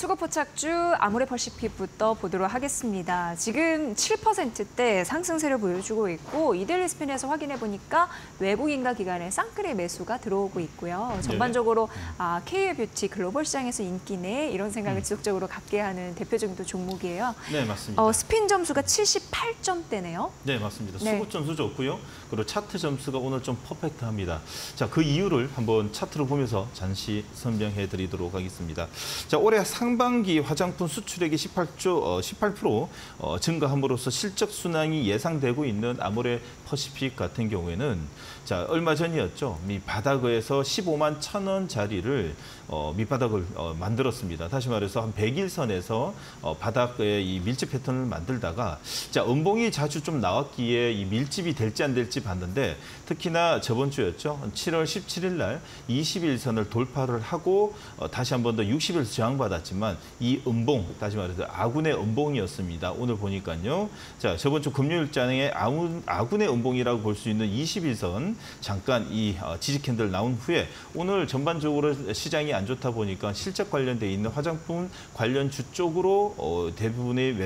수급포착주 아모레퍼시픽부터 보도록 하겠습니다. 지금 7%대 상승세를 보여주고 있고 이데일리 스핀에서 확인해 보니까 외국인과 기관의 쌍끌의 매수가 들어오고 있고요. 전반적으로 K뷰티 글로벌 시장에서 인기네 이런 생각을 지속적으로 갖게 하는 대표적인 또 종목이에요. 네, 맞습니다. 스핀 점수가 78점대네요. 네, 맞습니다. 네. 수급 점수 좋고요. 그리고 차트 점수가 오늘 좀 퍼펙트합니다. 자, 그 이유를 한번 차트로 보면서 잠시 설명해 드리도록 하겠습니다. 자, 올해 상반기 화장품 수출액이 18% 증가함으로써 실적 순항이 예상되고 있는 아모레퍼시픽 같은 경우에는 자, 얼마 전이었죠. 밑바닥에서 15만 1,000원짜리를 밑바닥을 만들었습니다. 다시 말해서 한 100일선에서 바닥의 이 밀집 패턴을 만들다가 자, 음봉이 자주 좀 나왔기에 이 밀집이 될지 안 될지 봤는데 특히나 저번 주였죠. 7월 17일 날 21선을 돌파를 하고 다시 한 번 더 60일에서 저항받았지만 이 음봉, 다시 말해서 아군의 음봉이었습니다. 오늘 보니까요. 자, 저번 주 금요일장에 아군의 음봉이라고 볼 수 있는 21선 잠깐 이 지지 캔들 나온 후에 오늘 전반적으로 시장이 안 좋다 보니까 실적 관련돼 있는 화장품 관련 주 쪽으로 대부분의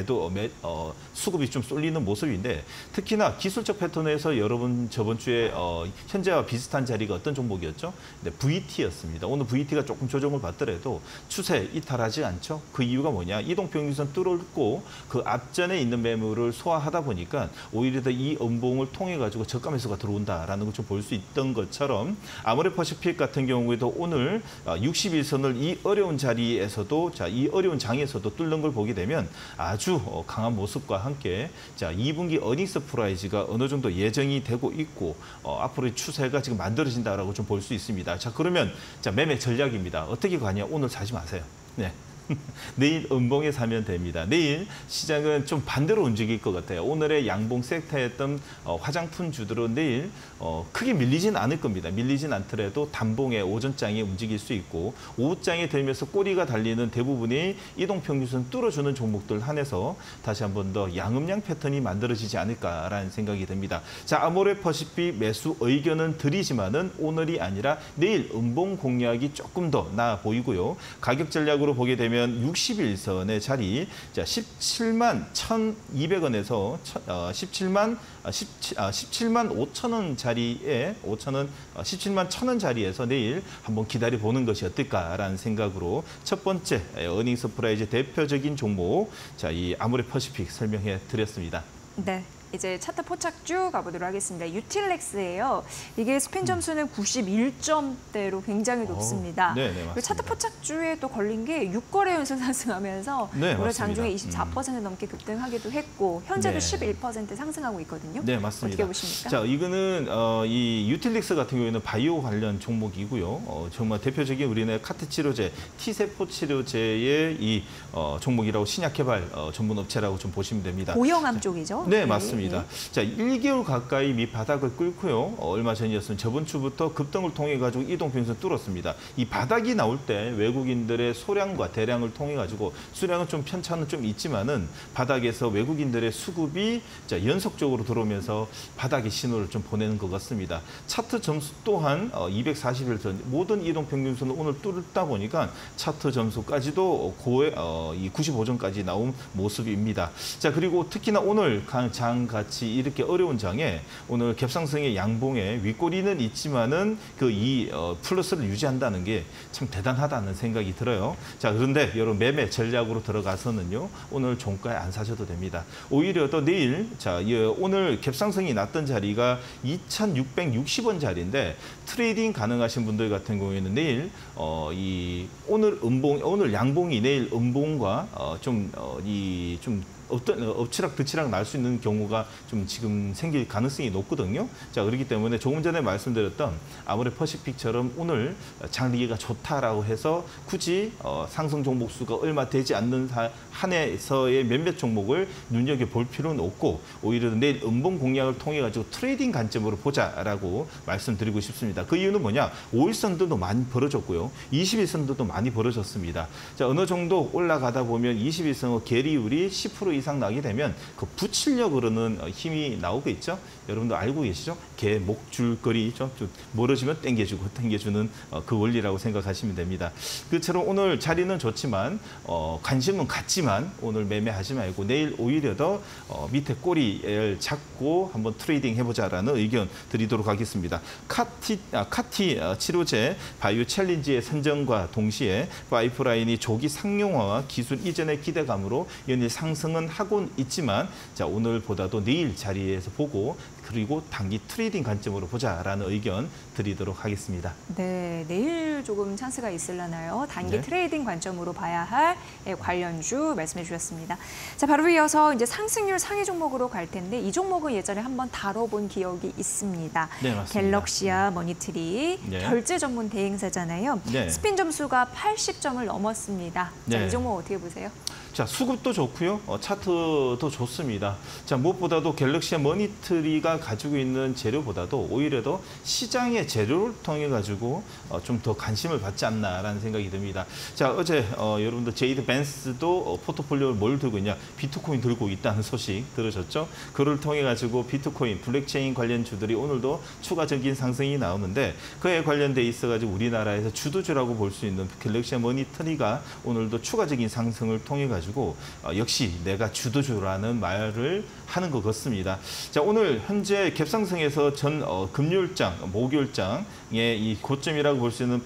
수급이 좀 쏠리는 모습인데 특히나 기술적 패턴에서 여러분 저번 주에 현재와 비슷한 자리가 어떤 종목이었죠? 네, VT였습니다. 오늘 VT가 조금 조정을 받더라도 추세 이탈하지 않죠? 그 이유가 뭐냐? 이동평균선 뚫었고 그 앞전에 있는 매물을 소화하다 보니까 오히려 더 이 음봉을 통해 가지고 저가 매수가 들어온다라는 걸 좀 볼 수 있던 것처럼 아모레퍼시픽 같은 경우에도 오늘 61선을 이 어려운 자리에서도 자, 이 어려운 장에서도 뚫는 걸 보게 되면 아주 강한 모습과 함께 자, 2분기 어닝스 프라이즈가 어느 정도 예정이 되고 있고 앞으로의 추세가 지금 만들어진다라고 좀 볼 수 있습니다. 자, 그러면 자, 매매 전략입니다. 어떻게 가냐? 오늘 사지 마세요. 네. 내일 음봉에 사면 됩니다. 내일 시장은 좀 반대로 움직일 것 같아요. 오늘의 양봉 섹터였던 화장품주들은 내일 크게 밀리진 않을 겁니다. 밀리진 않더라도 단봉에 오전장에 움직일 수 있고 오후장에 들면서 꼬리가 달리는 대부분이 이동평균선 뚫어주는 종목들 한해서 다시 한 번 더 양음양 패턴이 만들어지지 않을까라는 생각이 듭니다. 자, 아모레퍼시픽 매수 의견은 드리지만은 오늘이 아니라 내일 음봉 공략이 조금 더 나아 보이고요. 가격 전략으로 보게 되면 61선의 자리, 자, 17만 1,200원에서 17만 5천 원 자리에 17만 1,000원 자리에서 내일 한번 기다려 보는 것이 어떨까라는 생각으로 첫 번째 어닝스 프라이즈 대표적인 종목, 자, 이 아모레퍼시픽 설명해 드렸습니다. 네. 이제 차트 포착주 가보도록 하겠습니다. 유틸렉스예요. 이게 스핀 점수는 91점대로 굉장히 높습니다. 네, 맞습니다. 차트 포착주에 또 걸린 게 6거래 연속 상승하면서 올해 장중에 24% 넘게 급등하기도 했고 현재도 11% 상승하고 있거든요. 네, 맞습니다. 어떻게 보십니까? 자, 이거는 이 유틸렉스 같은 경우에는 바이오 관련 종목이고요. 정말 대표적인 우리나라 카트 치료제, T세포 치료제의 이 종목이라고 신약 개발 전문 업체라고 좀 보시면 됩니다. 고형암 쪽이죠? 네, 맞습니다. 자, 1개월 가까이 밑바닥을 끓고요. 얼마 전이었으면 저번 주부터 급등을 통해 가지고 이동평균선 뚫었습니다. 이 바닥이 나올 때 외국인들의 소량과 대량을 통해 가지고 수량은 좀 편차는 좀 있지만은 바닥에서 외국인들의 수급이 자, 연속적으로 들어오면서 바닥의 신호를 좀 보내는 것 같습니다. 차트 점수 또한 240일 전 모든 이동평균선을 오늘 뚫다 보니까 차트 점수까지도 이 95점까지 나온 모습입니다. 자, 그리고 특히나 오늘 장 같이 이렇게 어려운 장에 오늘 갭상승의 양봉에 윗꼬리는 있지만은 플러스를 유지한다는 게 참 대단하다는 생각이 들어요. 자, 그런데 여러분 매매 전략으로 들어가서는요. 오늘 종가에 안 사셔도 됩니다. 오히려 더 내일 자, 오늘 갭상승이 났던 자리가 2,660원 자리인데 트레이딩 가능하신 분들 같은 경우에는 내일 오늘 양봉이 내일 음봉과 좀 엎치락 날 수 있는 경우가 좀 지금 생길 가능성이 높거든요. 자, 그렇기 때문에 조금 전에 말씀드렸던 아모레퍼시픽처럼 오늘 장리기가 좋다라고 해서 굳이 상승 종목 수가 얼마 되지 않는 한 해에서의 몇몇 종목을 눈여겨볼 필요는 없고 오히려 내일 음봉 공략을 통해 가지고 트레이딩 관점으로 보자라고 말씀드리고 싶습니다. 그 이유는 뭐냐? 5일선들도 많이 벌어졌고요. 21선들도 많이 벌어졌습니다. 자, 어느 정도 올라가다 보면 21선의 계리율이 10% 이상 나게 되면 그 부치력으로는 힘이 나오고 있죠. 여러분도 알고 계시죠? 개 목줄거리 좀 멀어지면 당겨주는 그 원리라고 생각하시면 됩니다. 그처럼 오늘 자리는 좋지만 관심은 같지만 오늘 매매하지 말고 내일 오히려 더 밑에 꼬리를 잡고 한번 트레이딩 해보자라는 의견 드리도록 하겠습니다. 카티 치료제 바이오 챌린지의 선정과 동시에 파이프라인이 조기 상용화와 기술 이전의 기대감으로 연일 상승은 하고는 있지만 자 오늘보다도 내일 자리에서 보고 그리고 단기 트레이딩 관점으로 보자라는 의견 드리도록 하겠습니다. 네, 내일 조금 찬스가 있으려나요? 단기 네. 트레이딩 관점으로 봐야 할 관련주 말씀해 주셨습니다. 자, 바로 이어서 이제 상승률 상위 종목으로 갈 텐데 이 종목은 예전에 한번 다뤄본 기억이 있습니다. 네, 맞습니다. 갤럭시아 머니트리 네. 결제 전문 대행사잖아요. 네. 스핀 점수가 80점을 넘었습니다. 자, 네. 이 종목 어떻게 보세요? 자, 수급도 좋고요. 차트도 좋습니다. 자, 무엇보다도 갤럭시아 머니트리가 가지고 있는 재료보다도 오히려 더 시장의 재료를 통해 가지고 좀 더 관심을 받지 않나라는 생각이 듭니다. 자, 어제 여러분들 제이드 벤스도 포트폴리오를 뭘 들고 있냐? 비트코인 들고 있다는 소식 들으셨죠? 그를 통해 가지고 비트코인, 블록체인 관련주들이 오늘도 추가적인 상승이 나오는데 그에 관련돼 있어 가지고 우리나라에서 주도주라고 볼 수 있는 갤럭시아 머니터리가 오늘도 추가적인 상승을 통해 가지고 역시 내가 주도주라는 말을 하는 것 같습니다. 자, 오늘 현재 갭상승에서 전 금요일장, 목요일장의 이 고점이라고 볼 수 있는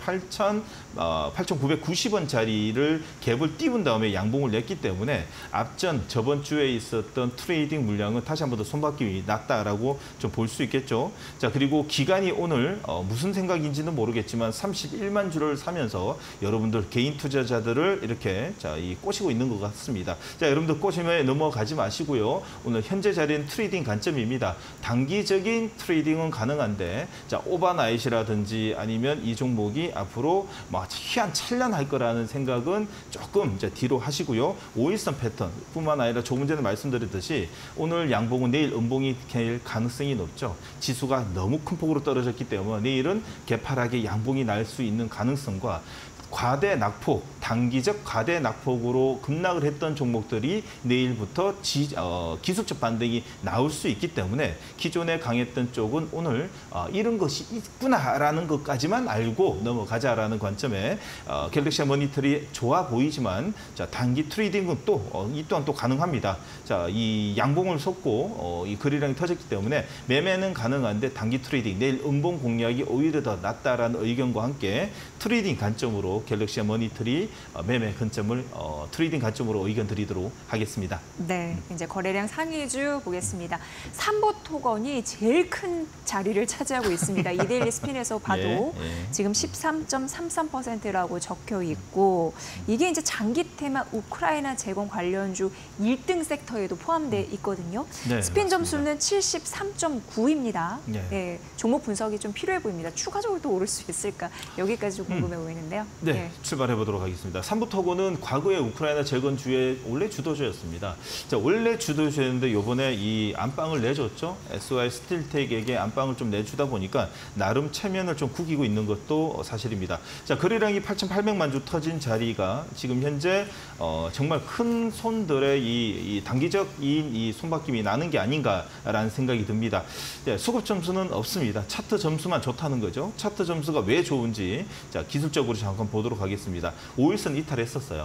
8,990원짜리를 갭을 띄운 다음에 양봉을 냈기 때문에 앞전 저번 주에 있었던 트레이딩 물량은 다시 한 번 더 손바뀜이 났다라고 좀 볼 수 있겠죠. 자, 그리고 기간이 오늘 무슨 생각인지는 모르겠지만 31만 주를 사면서 여러분들 개인 투자자들을 이렇게 꼬시고 있는 것 같습니다. 자, 여러분들 꼬시면 넘어가지 마시고요. 오늘 현재 자리는 트레이딩 관점입니다. 단기적인 트레이딩은 가능한데 자, 오버나잇이라든지 아니면 이 종목이 앞으로 희한찬란할 거라는 생각은 조금 이제 뒤로 하시고요. 5일선 패턴뿐만 아니라 조금 전에 말씀드렸듯이 오늘 양봉은 내일 음봉이 될 가능성이 높죠. 지수가 너무 큰 폭으로 떨어졌기 때문에 내일은 개파락의 양봉이 날 수 있는 가능성과 과대 낙폭, 단기적 과대 낙폭으로 급락을 했던 종목들이 내일부터 기술적 반등이 나올 수 있기 때문에 기존에 강했던 쪽은 오늘 이런 것이 있구나라는 것까지만 알고 넘어가자라는 관점에 갤럭시아 머니터리 좋아 보이지만 자, 단기 트레이딩은 이 또한 또 가능합니다. 자, 이 양봉을 쏟고 이 거래량이 터졌기 때문에 매매는 가능한데 단기 트레이딩, 내일 음봉 공략이 오히려 더 낫다라는 의견과 함께 트레이딩 관점으로 갤럭시아 머니터리 매매 관점을 트레이딩 관점으로 의견 드리도록 하겠습니다. 네, 이제 거래량 상위주 보겠습니다. 삼보토건이 제일 큰 자리를 차지하고 있습니다. 이데일리 스핀에서 봐도 지금 13.33%라고 적혀 있고 이게 이제 장기 테마 우크라이나 재건 관련주 1등 섹터에도 포함돼 있거든요. 네, 스핀 맞습니다. 점수는 73.9입니다. 네. 네, 종목 분석이 좀 필요해 보입니다. 추가적으로 또 오를 수 있을까? 여기까지 좀 궁금해 보이는데요. 네, 출발해 보도록 하겠습니다. 삼부토고는 과거에 우크라이나 재건주의 원래 주도주였습니다. 자, 원래 주도주였는데 이번에 이 안방을 내줬죠. SY 스틸텍에게 안방을 좀 내주다 보니까 나름 체면을 좀 구기고 있는 것도 사실입니다. 자, 거래량이 8,800만 주 터진 자리가 지금 현재 정말 큰 손들의 이 단기적인 이 손바뀜이 나는 게 아닌가라는 생각이 듭니다. 네, 수급 점수는 없습니다. 차트 점수만 좋다는 거죠. 차트 점수가 왜 좋은지 자, 기술적으로 잠깐 보도록 하겠습니다. 5일선 이탈했었어요.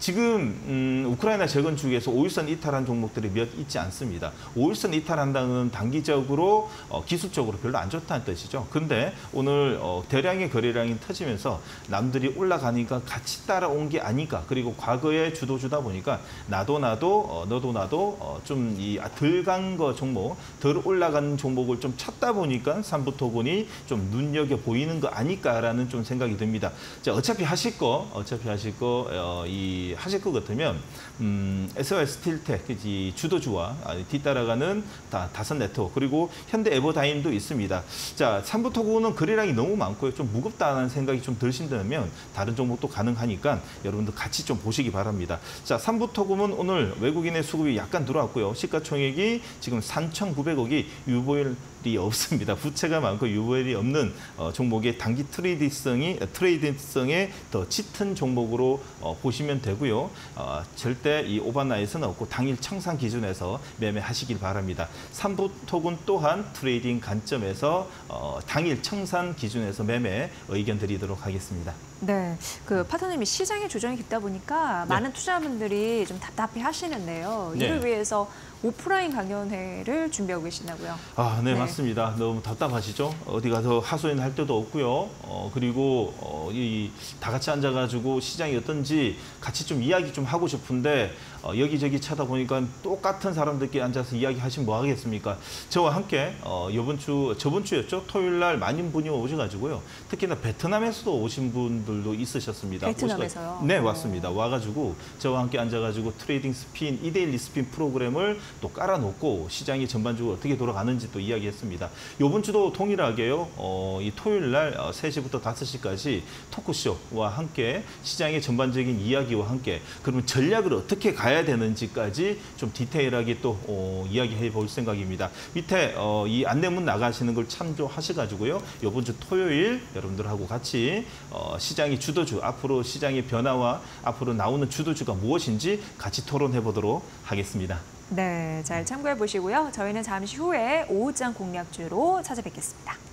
지금 우크라이나 재건축에서 5일선 이탈한 종목들이 몇 있지 않습니다. 5일선 이탈한다는 단기적으로 기술적으로 별로 안 좋다는 뜻이죠. 근데 오늘 대량의 거래량이 터지면서 남들이 올라가니까 같이 따라온 게 아닐까. 그리고 과거의 주도주다 보니까 너도 나도 좀 덜 간 거 종목, 덜 올라간 종목을 좀 찾다 보니까 삼부토군이 좀 눈여겨 보이는 거 아닐까라는 좀 생각이 듭니다. 자, 어차피 하실 거 하실 것 같으면 SY 스틸텍 주도주와 뒤따라가는 다섯 네트워크 그리고 현대 에버다임도 있습니다. 자, 삼부토군은 거래량이 너무 많고요. 좀 무겁다는 생각이 좀 드신다면 다른 종목도 가능하니까 여러분들 같이 좀 보시기 바랍니다. 자, 삼부토군은 오늘 외국인의 수급이 약간 들어왔고요. 시가총액이 지금 3,900억이 유보일 없습니다. 부채가 많고 유보율이 없는 종목의 단기 트레이딩성에 더 짙은 종목으로 보시면 되고요. 절대 이 오버나잇은 없고 당일 청산 기준에서 매매하시길 바랍니다. 삼부토군 또한 트레이딩 관점에서 당일 청산 기준에서 매매 의견 드리도록 하겠습니다. 네, 그 파트너님이 시장의 조정이 깊다 보니까 많은 투자자분들이 좀 답답해 하시는데요. 이를 위해서 오프라인 강연회를 준비하고 계신다고요? 네, 맞습니다. 너무 답답하시죠? 어디 가서 하소연할 데도 없고요. 그리고 다 같이 앉아가지고 시장이 어떤지 같이 좀 이야기 좀 하고 싶은데 여기저기 찾아보니까 똑같은 사람들끼리 앉아서 이야기하시면 뭐 하겠습니까? 저와 함께 저번 주였죠? 토요일 날 많은 분이 오셔가지고요. 특히나 베트남에서도 오신 분들도 있으셨습니다. 베트남에서요? 네, 맞습니다. 와가지고 저와 함께 앉아가지고 트레이딩 스핀, 2대1 리스핀 프로그램을 또 깔아놓고 시장이 전반적으로 어떻게 돌아가는지 또 이야기했습니다. 이번 주도 동일하게요. 이 토요일 날 3시부터 5시까지 토크쇼와 함께 시장의 전반적인 이야기와 함께 그러면 전략을 어떻게 가야 되는지까지 좀 디테일하게 또 이야기해 볼 생각입니다. 밑에 이 안내문 나가시는 걸 참조하셔가지고요. 이번 주 토요일 여러분들하고 같이 시장의 주도주, 앞으로 시장의 변화와 앞으로 나오는 주도주가 무엇인지 같이 토론해 보도록 하겠습니다. 네, 잘 참고해 보시고요. 저희는 잠시 후에 오후장 공략주로 찾아뵙겠습니다.